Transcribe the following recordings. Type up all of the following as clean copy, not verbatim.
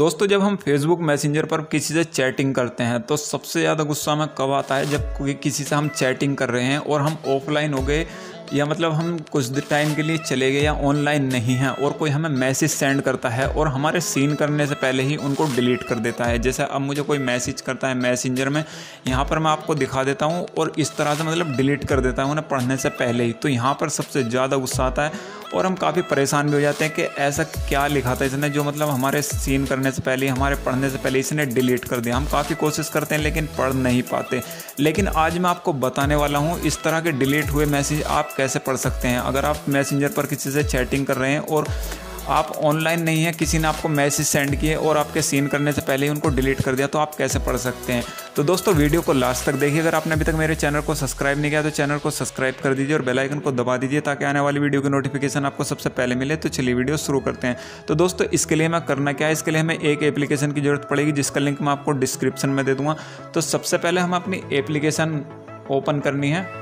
दोस्तों जब हम फेसबुक मैसेंजर पर किसी से चैटिंग करते हैं तो सबसे ज़्यादा गुस्सा हमें कब आता है, जब कोई किसी से हम चैटिंग कर रहे हैं और हम ऑफलाइन हो गए या मतलब हम कुछ टाइम के लिए चले गए या ऑनलाइन नहीं हैं और कोई हमें मैसेज सेंड करता है और हमारे सीन करने से पहले ही उनको डिलीट कर देता है। जैसे अब मुझे कोई मैसेज करता है मैसेंजर में, यहाँ पर मैं आपको दिखा देता हूँ और इस तरह से मतलब डिलीट कर देता हूँ उन्हें पढ़ने से पहले ही। तो यहाँ पर सबसे ज़्यादा गुस्सा आता है और हम काफ़ी परेशान भी हो जाते हैं कि ऐसा क्या लिखा था इसने जो मतलब हमारे सीन करने से पहले, हमारे पढ़ने से पहले इसने डिलीट कर दिया। हम काफ़ी कोशिश करते हैं लेकिन पढ़ नहीं पाते। लेकिन आज मैं आपको बताने वाला हूँ इस तरह के डिलीट हुए मैसेज आप कैसे पढ़ सकते हैं। अगर आप मैसेंजर पर किसी से चैटिंग कर रहे हैं और आप ऑनलाइन नहीं हैं, किसी ने आपको मैसेज सेंड किए और आपके सीन करने से पहले ही उनको डिलीट कर दिया, तो आप कैसे पढ़ सकते हैं। तो दोस्तों वीडियो को लास्ट तक देखिए। अगर आपने अभी तक मेरे चैनल को सब्सक्राइब नहीं किया तो चैनल को सब्सक्राइब कर दीजिए और बेल आइकन को दबा दीजिए ताकि आने वाली वीडियो की नोटिफिकेशन आपको सबसे पहले मिले। तो चलिए वीडियो शुरू करते हैं। तो दोस्तों इसके लिए मैं करना क्या है, इसके लिए हमें एक एप्लीकेशन की जरूरत पड़ेगी जिसका लिंक मैं आपको डिस्क्रिप्शन में दे दूँगा। तो सबसे पहले हम अपनी एप्लीकेशन ओपन करनी है।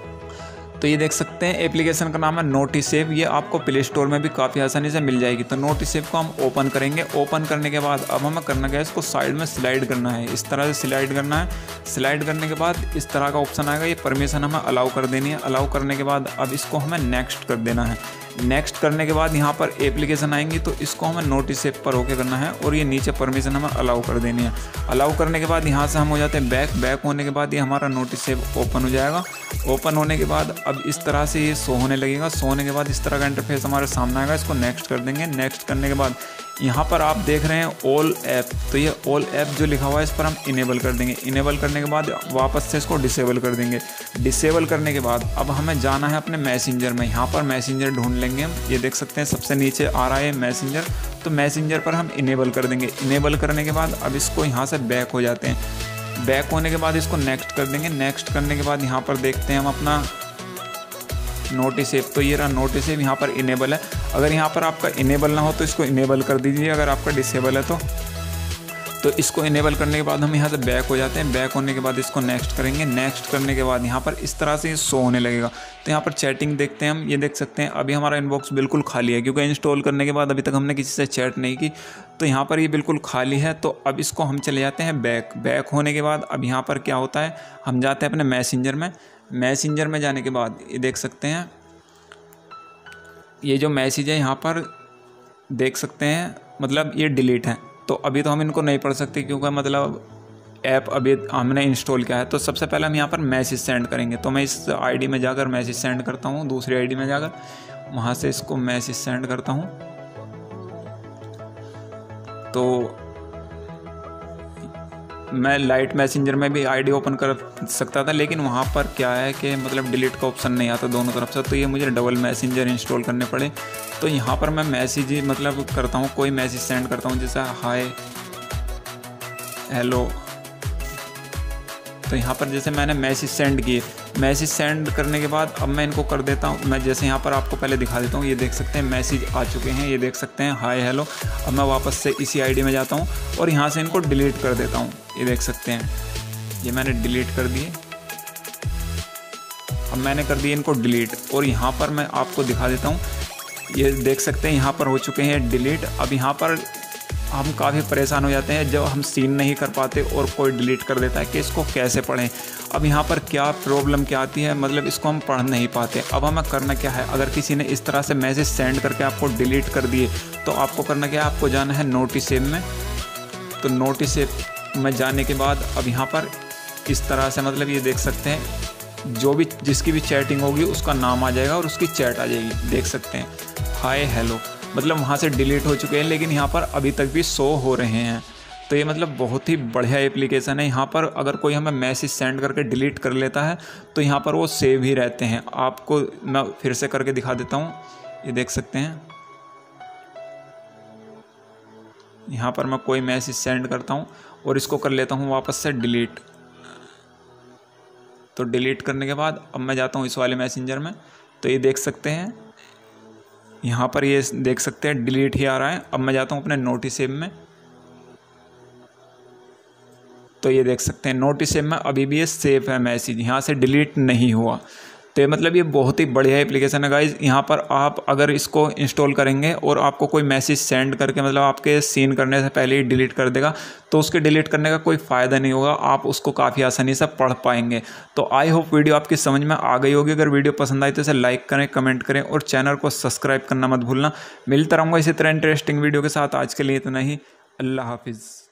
तो ये देख सकते हैं एप्लीकेशन का नाम है नोटिसेव। ये आपको प्ले स्टोर में भी काफ़ी आसानी से मिल जाएगी। तो नोटिसेव को हम ओपन करेंगे। ओपन करने के बाद अब हमें करना क्या है, इसको साइड में स्लाइड करना है, इस तरह से स्लाइड करना है। स्लाइड करने के बाद इस तरह का ऑप्शन आएगा, ये परमिशन हमें अलाउ कर देनी है। अलाउ करने के बाद अब इसको हमें नेक्स्ट कर देना है। नेक्स्ट करने के बाद यहाँ पर एप्लीकेशन आएंगी तो इसको हमें नोटिसेव पर होके करना है और ये नीचे परमिशन हमें अलाउ कर देनी है। अलाउ करने के बाद यहाँ से हम हो जाते हैं बैक। बैक होने के बाद ये हमारा नोटिसेव ओपन हो जाएगा। ओपन होने के बाद अब इस तरह से ये शो होने लगेगा। शो होने के बाद इस तरह का इंटरफेस हमारे सामने आएगा। इसको नेक्स्ट कर देंगे। नेक्स्ट करने के बाद यहाँ पर आप देख रहे हैं ऑल ऐप, तो ये ऑल ऐप जो लिखा हुआ है इस पर हम इनेबल कर देंगे। इनेबल करने के बाद वापस से इसको डिसेबल कर देंगे। डिसेबल करने के बाद अब हमें जाना है अपने मैसेंजर में। यहाँ पर मैसेंजर ढूंढ लेंगे हम। ये देख सकते हैं सबसे नीचे आ रहा है मैसेंजर, तो मैसेंजर पर हम इनेबल कर देंगे। इनेबल करने के बाद अब इसको यहाँ से बैक हो जाते हैं। बैक होने के बाद इसको नेक्स्ट कर देंगे। नेक्स्ट करने के बाद यहाँ पर देखते हैं हम अपना नोटिसेव। तो ये रहा नोटिसेव, यहाँ पर इनेबल है। अगर यहाँ पर आपका इनेबल ना हो तो इसको इनेबल कर दीजिए। अगर आपका डिसेबल है तो इसको इनेबल करने के बाद हम यहाँ से बैक हो जाते हैं। बैक होने के बाद इसको नेक्स्ट करेंगे। नेक्स्ट करने के बाद यहाँ पर इस तरह से शो होने लगेगा। तो यहाँ पर चैटिंग देखते हैं हम। ये देख सकते हैं अभी हमारा इनबॉक्स बिल्कुल खाली है क्योंकि इंस्टॉल करने के बाद अभी तक हमने किसी से चैट नहीं की। तो यहाँ पर ये बिल्कुल खाली है। तो अब इसको हम चले जाते हैं बैक। बैक होने के बाद अब यहाँ पर क्या होता है, हम जाते हैं अपने मैसेंजर में। मैसेंजर में जाने के बाद ये देख सकते हैं ये जो मैसेज है यहाँ पर देख सकते हैं मतलब ये डिलीट है। तो अभी तो हम इनको नहीं पढ़ सकते क्योंकि मतलब ऐप अभी हमने इंस्टॉल किया है। तो सबसे पहले हम यहाँ पर मैसेज सेंड करेंगे। तो मैं इस आईडी में जाकर मैसेज सेंड करता हूँ, दूसरी आईडी में जाकर वहाँ से इसको मैसेज सेंड करता हूँ। तो मैं लाइट मैसेंजर में भी आईडी ओपन कर सकता था लेकिन वहाँ पर क्या है कि मतलब डिलीट का ऑप्शन नहीं आता दोनों तरफ से, तो ये मुझे डबल मैसेंजर इंस्टॉल करने पड़े। तो यहाँ पर मैं मैसेज ही मतलब करता हूँ, कोई मैसेज सेंड करता हूँ जैसे हाय हेलो। तो यहाँ पर जैसे मैंने मैसेज सेंड किए, मैसेज सेंड करने के बाद अब मैं इनको कर देता हूँ। मैं जैसे यहाँ पर आपको पहले दिखा देता हूँ। ये देख सकते हैं मैसेज आ चुके हैं, ये देख सकते हैं हाय हेलो। अब मैं वापस से इसी आईडी में जाता हूँ और यहाँ से इनको डिलीट कर देता हूँ। ये देख सकते हैं ये मैंने डिलीट कर दिए। अब मैंने कर दिए इनको डिलीट और यहाँ पर मैं आपको दिखा देता हूँ। ये देख सकते हैं यहाँ पर हो चुके हैं डिलीट। अब यहाँ पर हम काफ़ी परेशान हो जाते हैं जब हम सीन नहीं कर पाते और कोई डिलीट कर देता है कि इसको कैसे पढ़ें। अब यहाँ पर क्या प्रॉब्लम क्या आती है, मतलब इसको हम पढ़ नहीं पाते। अब हमें करना क्या है, अगर किसी ने इस तरह से मैसेज सेंड करके आपको डिलीट कर दिए तो आपको करना क्या है, आपको जाना है नोटिसेव में। तो नोटिसेव में जाने के बाद अब यहाँ पर इस तरह से मतलब ये देख सकते हैं जो भी जिसकी भी चैटिंग होगी उसका नाम आ जाएगा और उसकी चैट आ जाएगी। देख सकते हैं हाय हेलो, मतलब वहाँ से डिलीट हो चुके हैं लेकिन यहाँ पर अभी तक भी शो हो रहे हैं। तो ये मतलब बहुत ही बढ़िया एप्लीकेशन है। यहाँ पर अगर कोई हमें मैसेज सेंड करके डिलीट कर लेता है तो यहाँ पर वो सेव ही रहते हैं। आपको मैं फिर से करके दिखा देता हूँ। ये देख सकते हैं यहाँ पर मैं कोई मैसेज सेंड करता हूँ और इसको कर लेता हूँ वापस से डिलीट। तो डिलीट करने के बाद अब मैं जाता हूँ इस वाले मैसेंजर में। तो ये देख सकते हैं यहाँ पर ये देख सकते हैं डिलीट ही आ रहा है। अब मैं जाता हूँ अपने नोटिसेव में। तो ये देख सकते हैं नोटिसेव में अभी भी ये सेव है मैसेज, यहाँ से डिलीट नहीं हुआ। तो तो मतलब ये बहुत ही बढ़िया एप्लीकेशन है गाइज। यहाँ पर आप अगर इसको इंस्टॉल करेंगे और आपको कोई मैसेज सेंड करके मतलब आपके सीन करने से पहले ही डिलीट कर देगा, तो उसके डिलीट करने का कोई फ़ायदा नहीं होगा, आप उसको काफ़ी आसानी से पढ़ पाएंगे। तो आई होप वीडियो आपकी समझ में आ गई होगी। अगर वीडियो पसंद आई तो इसे लाइक करें, कमेंट करें और चैनल को सब्सक्राइब करना मत भूलना। मिलता रहूँगा इसी तरह इंटरेस्टिंग वीडियो के साथ। आज के लिए इतना ही। अल्लाह हाफिज़।